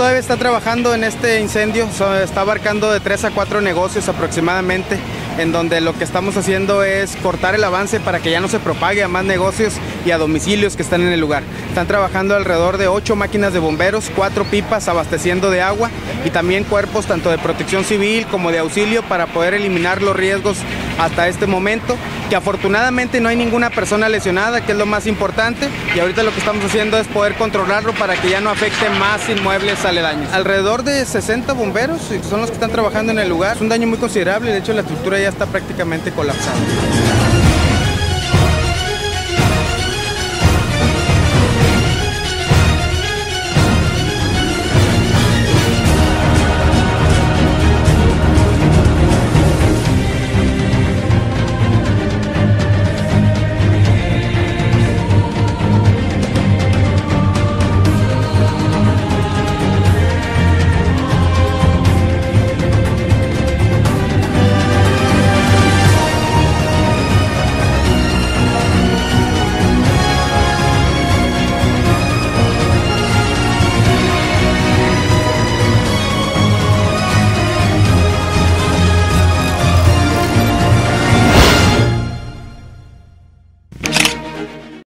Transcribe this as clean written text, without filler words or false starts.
todavía está trabajando en este incendio, está abarcando de 3 a 4 negocios aproximadamente, en donde lo que estamos haciendo es cortar el avance para que ya no se propague a más negocios y a domicilios que están en el lugar. Están trabajando alrededor de 8 máquinas de bomberos, 4 pipas abasteciendo de agua y también cuerpos tanto de protección civil como de auxilio para poder eliminar los riesgos hasta este momento, que afortunadamente no hay ninguna persona lesionada, que es lo más importante, y ahorita lo que estamos haciendo es poder controlarlo para que ya no afecte más inmuebles aledaños. Alrededor de 60 bomberos son los que están trabajando en el lugar. Es un daño muy considerable, de hecho la estructura ya está prácticamente colapsada.